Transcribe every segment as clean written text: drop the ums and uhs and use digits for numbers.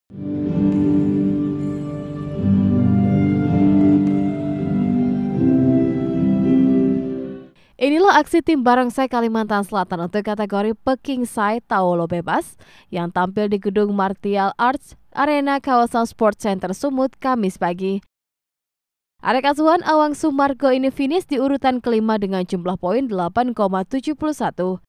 Inilah aksi tim Barongsai Kalimantan Selatan untuk kategori Pekingsai Taolo Bebas yang tampil di Gedung Martial Arts Arena kawasan Sport Center Sumut Kamis pagi. Arek asuhan Awang Sumargo ini finish di urutan kelima dengan jumlah poin 8,71.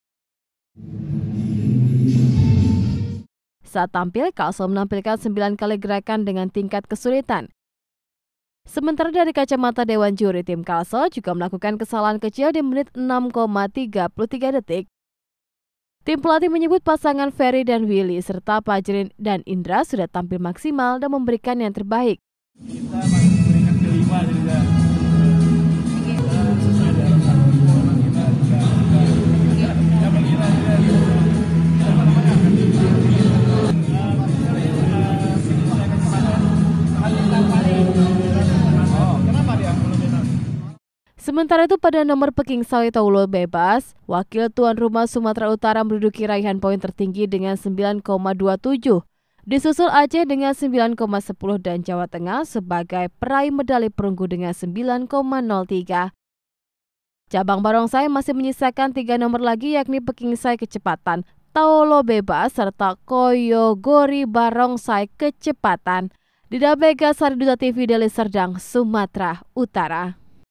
Saat tampil, Kalsel menampilkan 9 kali gerakan dengan tingkat kesulitan. Sementara dari kacamata Dewan Juri, tim Kalsel juga melakukan kesalahan kecil di menit 6,33 detik. Tim pelatih menyebut pasangan Ferry dan Willy serta Pajrin dan Indra sudah tampil maksimal dan memberikan yang terbaik. Kita masih memberikan kelima juga. Kita sesuai dengan harapan kita juga. Yang mengira juga Sementara itu pada nomor Pekingsai Taolo Bebas, wakil tuan rumah Sumatera Utara menduduki raihan poin tertinggi dengan 9,27. Disusul Aceh dengan 9,10 dan Jawa Tengah sebagai peraih medali perunggu dengan 9,03. Cabang Barongsai masih menyisakan 3 nomor lagi yakni Pekingsai Kecepatan, Taolo Bebas, serta Koyogori Barongsai Kecepatan. Dida Bega, Sariduta TV, Deli Serdang, Sumatera Utara.